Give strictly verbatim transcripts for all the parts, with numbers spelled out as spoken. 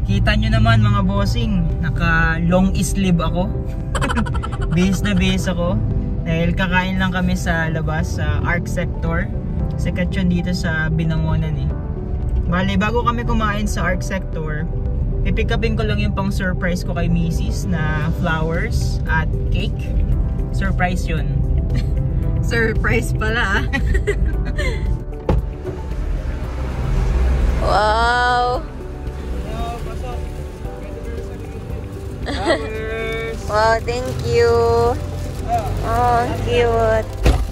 Kita nyo naman mga bossing, naka long sleeve ako. Bihis na bihis ako. Dahil kakain lang kami sa labas, sa Arc Sector. Sikat yun dito sa Binangonan eh. Bale, bago kami kumain sa Arc Sector, pipick upin ko lang yung pang surprise ko kay Missus na flowers at cake. Surprise yun. Surprise pala. Wow. Wow, thank you. Oh, cute.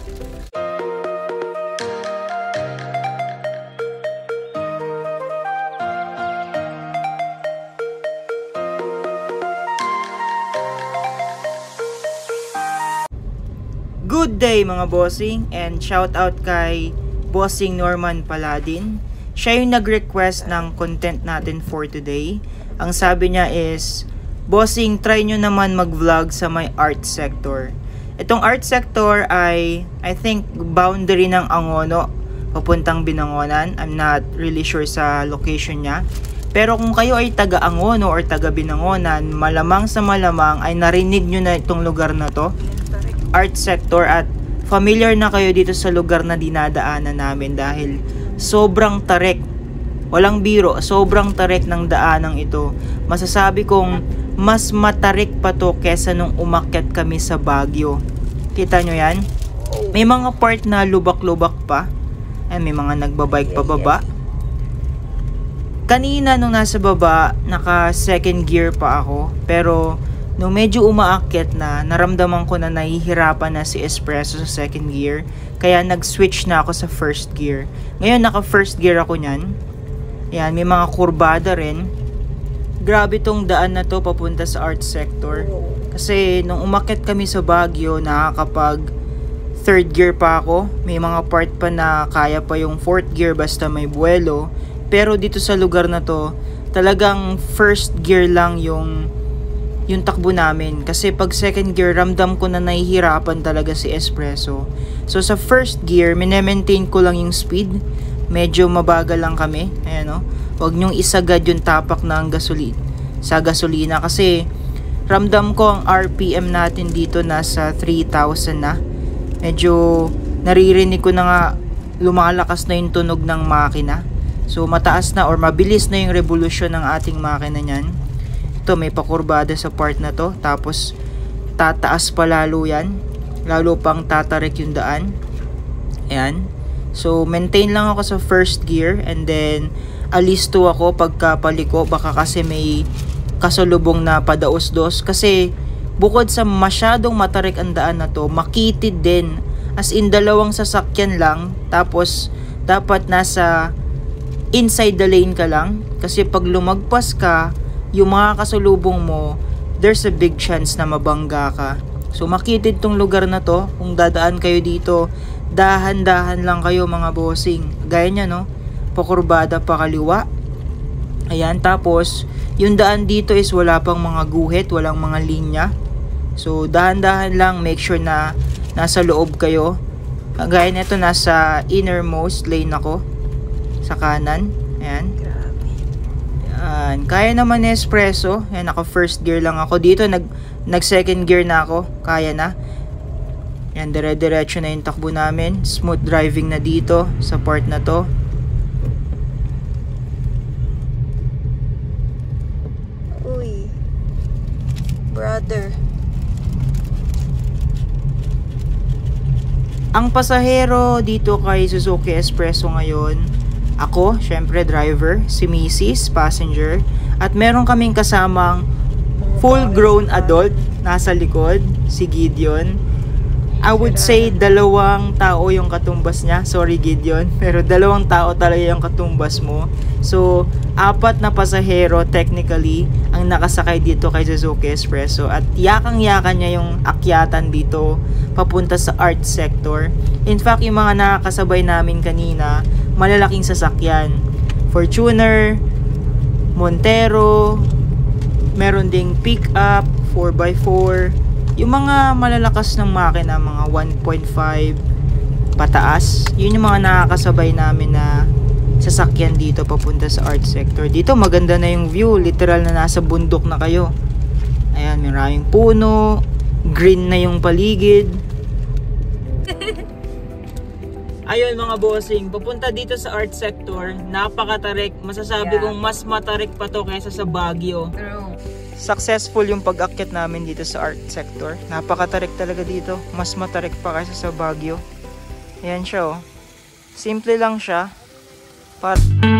Good day mga bossing, and shout out kay Bossing Norman Paladin. Siya yung nag-request ng content natin for today. Ang sabi niya is, bossing, try nyo naman mag-vlog sa may art sector. Itong art sector ay, I think, boundary ng Angono, papuntang Binangonan. I'm not really sure sa location niya. Pero kung kayo ay taga Angono or taga Binangonan, malamang sa malamang ay narinig nyo na itong lugar na to, art sector, at familiar na kayo dito sa lugar na dinadaanan namin dahil sobrang tarik. Walang biro, sobrang tarik ng daanang ito. Masasabi kong mas matarik pa to kesa nung umakyat kami sa Baguio. Kita nyo yan? May mga part na lubak-lubak pa. Ay, may mga nagbabike pa baba. Kanina nung nasa baba, naka second gear pa ako. Pero nung medyo umaakyat na, naramdaman ko na nahihirapan na si Espresso sa second gear. Kaya nag-switch na ako sa first gear. Ngayon naka first gear ako nyan. Yan, may mga kurbada rin. Grabe tong daan na to papunta sa art sector. Kasi nung umakyat kami sa Baguio, nakakapag third gear pa ako. May mga part pa na kaya pa yung fourth gear basta may buwelo. Pero dito sa lugar na to, talagang first gear lang yung yung takbo namin. Kasi pag second gear, ramdam ko na nahihirapan talaga si Espresso. So sa first gear, minemaintain ko lang yung speed. Medyo mabagal lang kami. Ayan o. Huwag nyong isagad yung tapak ng gasolina. Sa gasolina. Kasi ramdam ko ang R P M natin dito nasa three thousand na. Medyo naririnig ko na nga lumalakas na yung tunog ng makina. So mataas na or mabilis na yung revolusyon ng ating makina nyan. Ito, may pakurbada sa part na to. Tapos tataas pa lalo yan. Lalo pang tatarik yung daan. Ayan. So maintain lang ako sa first gear. And then alisto ako pagka paliko. Baka kasi may kasalubong na padaos-dos. Kasi bukod sa masyadong matarik ang daan na to, makitid din. As in, dalawang sasakyan lang. Tapos dapat nasa inside the lane ka lang. Kasi pag lumagpas ka, yung mga kasalubong mo, there's a big chance na mabangga ka. So makitid tong lugar na to. Kung dadaan kayo dito, dahan-dahan lang kayo mga bossing. Gaya nya no, pakurbada pa kaliwa. Ayan, tapos yung daan dito is wala pang mga guhit, walang mga linya. So dahan-dahan lang, make sure na nasa loob kayo. Gaya nito, nasa innermost lane ako sa kanan. Ayan. Yan. Kaya naman ni Espresso. Yan, naka first gear lang ako. Dito nag, nag second gear na ako. Kaya na. Yan, dire-diretso na yung takbo namin. Smooth driving na dito sa part na to. Uy. Brother. Ang pasahero dito kay Suzuki Espresso ngayon, ako, syempre driver, si Missus, passenger, at meron kaming kasamang full-grown adult nasa likod, si Gideon. I would say dalawang tao yung katumbas niya. Sorry Gideon, pero dalawang tao talaga yung katumbas mo. So, apat na pasahero technically ang nakasakay dito kay Suzuki Espresso, at yakang-yakan niya yung akyatan dito papunta sa art sector. In fact, yung mga nakakasabay namin kanina, malalaking sasakyan. Fortuner, Montero, meron ding pick-up, four by four. Yung mga malalakas ng makina, mga one point five pataas. Yun yung mga nakakasabay namin na sasakyan dito papunta sa art sector. Dito maganda na yung view, literal na nasa bundok na kayo. Ayan, maraming puno, green na yung paligid. Ayun mga bossing, papunta dito sa art sector, napakatarik. Masasabi Yeah. kong mas matarik pa to kaysa sa Baguio. True. Successful yung pag-akyat namin dito sa art sector. Napakatarik talaga dito. Mas matarik pa kaysa sa Baguio. Ayan siya oh. Simple lang siya. Para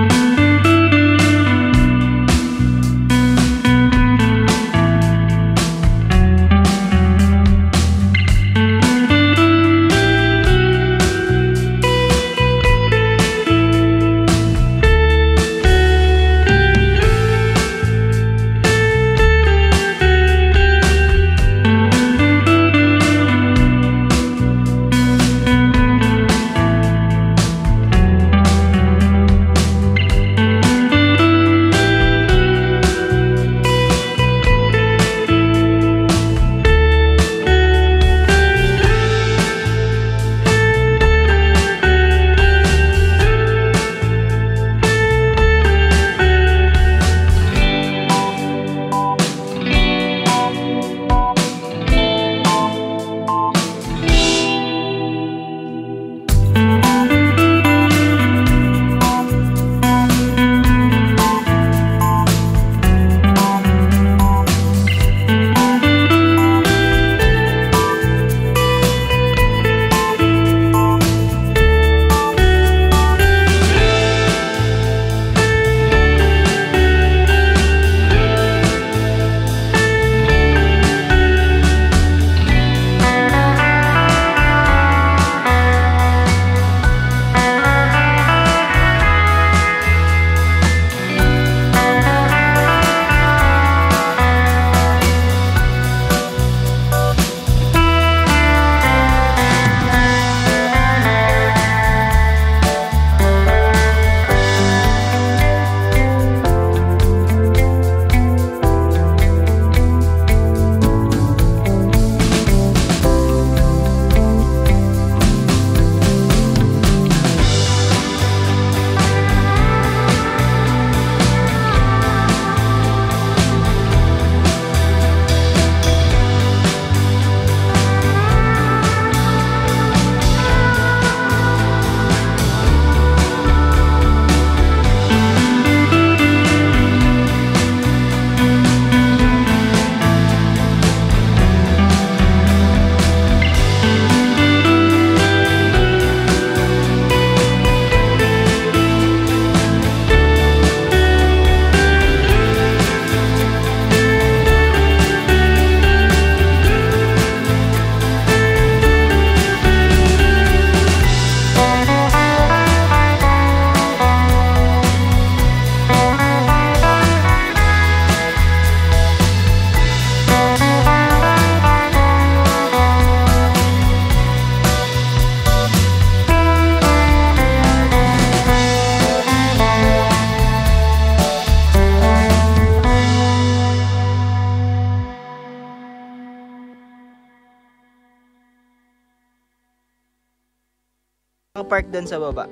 park doon sa baba.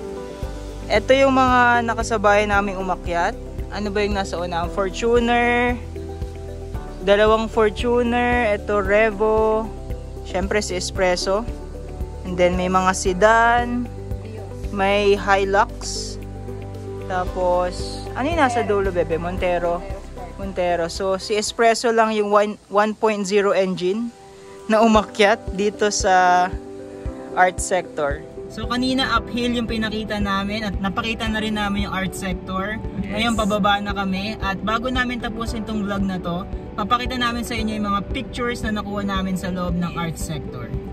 Ito yung mga nakasabay naming umakyat. Ano ba yung nasa una? Ang Fortuner, dalawang Fortuner, ito Revo, syempre si Espresso, and then may mga sedan, may Hilux, tapos ano yung nasa dulo bebe? Montero. Montero. So si Espresso lang yung one point oh engine na umakyat dito sa art sector. So kanina uphill yung pinakita namin at napakita na rin namin yung art sector. Yes. Ngayon pababa na kami at bago namin tapusin tong vlog na to, papakita namin sa inyo yung mga pictures na nakuha namin sa loob ng art sector.